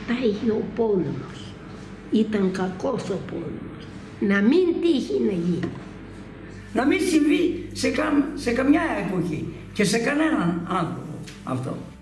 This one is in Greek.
Αυτά είχε ο πόλεμος. Ήταν κακός ο πόλεμος. Να μην τύχει να γίνει. Να μην συμβεί σε καμιά εποχή και σε κανέναν άνθρωπο αυτό.